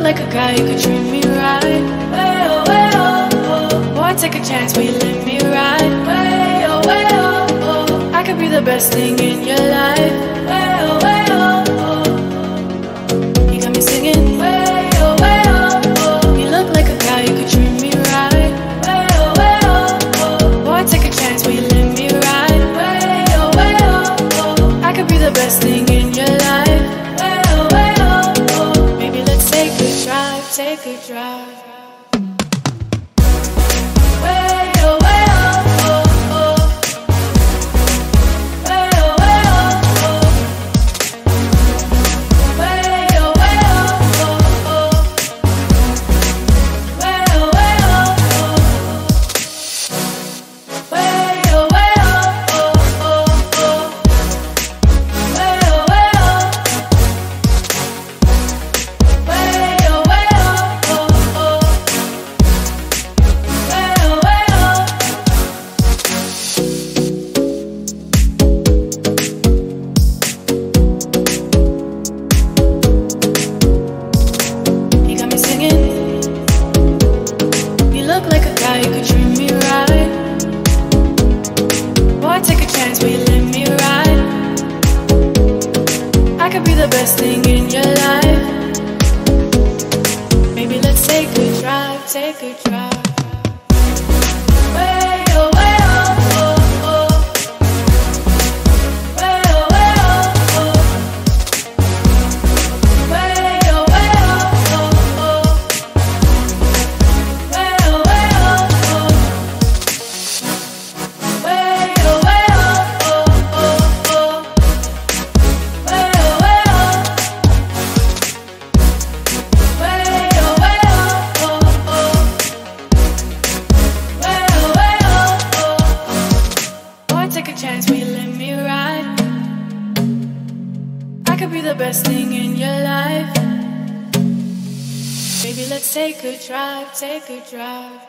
like a guy who could treat me right. Way oh, way oh, oh. Boy, take a chance, will you let me ride? Way oh, way oh, oh. I could be the best thing in your life. Way oh, way oh, oh. You got me singing. Way oh, way oh, oh. You look like a guy who could treat me right. Way oh, oh. Boy, take a chance, will you let me ride? Way oh, oh. I could be the best thing in your life. Way oh, oh. Maybe let's take a drive, take a drive. Take a drive. Way oh, way oh, oh, oh. Way oh, way oh, oh. Way oh, way oh, oh, oh. Way oh, way oh, oh. Way oh, way oh, oh, oh. Way oh, way oh. Way oh, way oh, oh. Take a chance, will you let me ride? I could be the best thing in your life. Baby, let's take a drive, take a drive.